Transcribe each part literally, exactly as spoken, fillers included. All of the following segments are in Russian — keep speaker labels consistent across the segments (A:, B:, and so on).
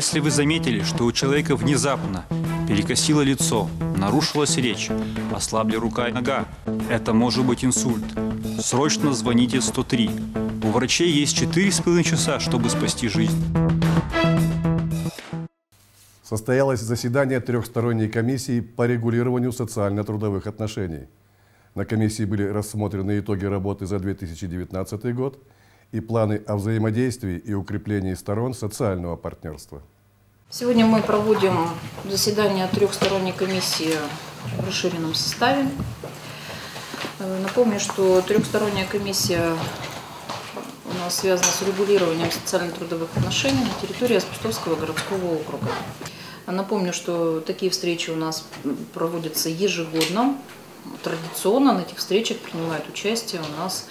A: Если вы заметили, что у человека внезапно перекосило лицо, нарушилась речь, ослабли рука и нога, это может быть инсульт. Срочно звоните сто три. У врачей есть четыре с половиной часа, чтобы спасти жизнь.
B: Состоялось заседание трехсторонней комиссии по регулированию социально-трудовых отношений. На комиссии были рассмотрены итоги работы за две тысячи девятнадцатый год и планы о взаимодействии и укреплении сторон социального партнерства.
C: Сегодня мы проводим заседание трехсторонней комиссии в расширенном составе. Напомню, что трехсторонняя комиссия у нас связана с регулированием социально-трудовых отношений на территории Аспестовского городского округа. Напомню, что такие встречи у нас проводятся ежегодно. Традиционно на этих встречах принимают участие у нас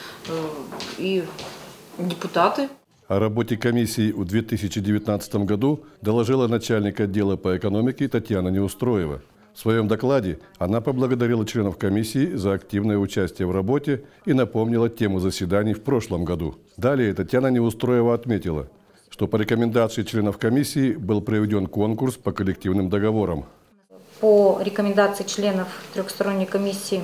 C: и депутаты.
B: О работе комиссии в две тысячи девятнадцатом году доложила начальник отдела по экономике Татьяна Неустроева. В своем докладе она поблагодарила членов комиссии за активное участие в работе и напомнила тему заседаний в прошлом году. Далее Татьяна Неустроева отметила, что по рекомендации членов комиссии был проведен конкурс по коллективным договорам.
D: По рекомендации членов трехсторонней комиссии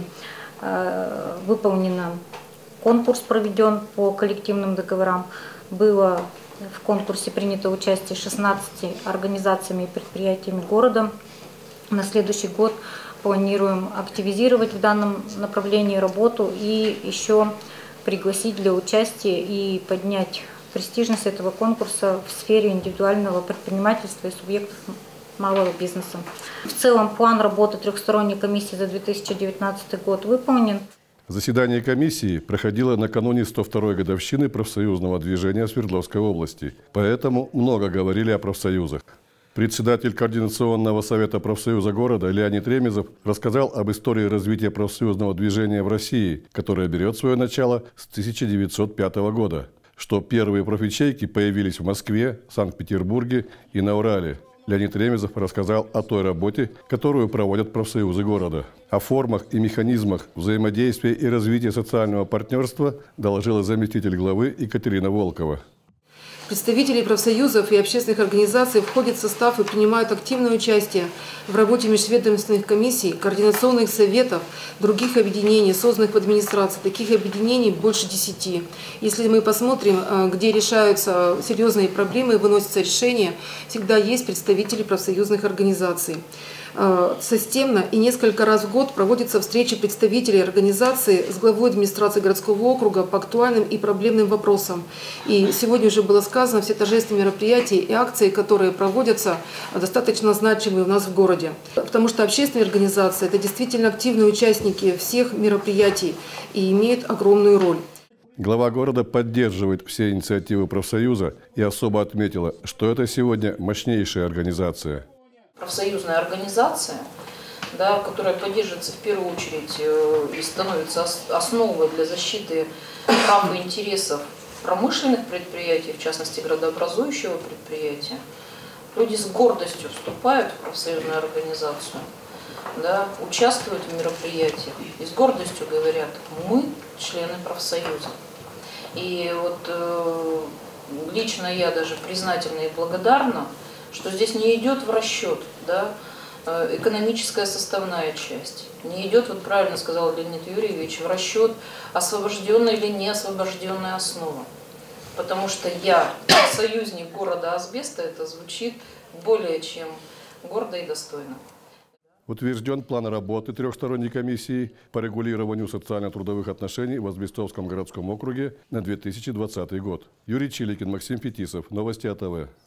D: выполнен конкурс, проведен по коллективным договорам. Было в конкурсе принято участие шестнадцати организациями и предприятиями города. На следующий год планируем активизировать в данном направлении работу и еще пригласить для участия и поднять престижность этого конкурса в сфере индивидуального предпринимательства и субъектов малого бизнеса. В целом план работы трехсторонней комиссии за две тысячи девятнадцатый год выполнен.
B: Заседание комиссии проходило накануне сто второй годовщины профсоюзного движения Свердловской области, поэтому много говорили о профсоюзах. Председатель Координационного совета профсоюза города Леонид Ремезов рассказал об истории развития профсоюзного движения в России, которое берет свое начало с тысяча девятьсот пятого года, что первые профячейки появились в Москве, Санкт-Петербурге и на Урале. Леонид Ремезов рассказал о той работе, которую проводят профсоюзы города. О формах и механизмах взаимодействия и развития социального партнерства доложила заместитель главы Екатерина Волкова.
E: Представители профсоюзов и общественных организаций входят в состав и принимают активное участие в работе межведомственных комиссий, координационных советов, других объединений, созданных в администрации. Таких объединений больше десяти. Если мы посмотрим, где решаются серьезные проблемы, выносятся решения, всегда есть представители профсоюзных организаций. Системно и несколько раз в год проводятся встречи представителей организации с главой администрации городского округа по актуальным и проблемным вопросам. И сегодня уже было сказано, все торжественные мероприятия и акции, которые проводятся, достаточно значимые у нас в городе. Потому что общественные организации – это действительно активные участники всех мероприятий и имеют огромную роль.
B: Глава города поддерживает все инициативы профсоюза и особо отметила, что это сегодня мощнейшая организация.
C: Профсоюзная организация, да, которая поддерживается в первую очередь э, и становится основой для защиты прав и интересов промышленных предприятий, в частности градообразующего предприятия. Люди с гордостью вступают в профсоюзную организацию, да, участвуют в мероприятиях и с гордостью говорят: мы члены профсоюза. И вот э, лично я даже признательна и благодарна, что здесь не идет в расчет, да, экономическая составная часть. Не идет, вот правильно сказал Леонид Юрьевич, в расчет освобожденная или не освобожденная основа. Потому что я, союзник города Асбеста, это звучит более чем гордо и достойно.
B: Утвержден план работы трехсторонней комиссии по регулированию социально-трудовых отношений в Асбестовском городском округе на две тысячи двадцатый год. Юрий Чиликин, Максим Фетисов. Новости АТВ.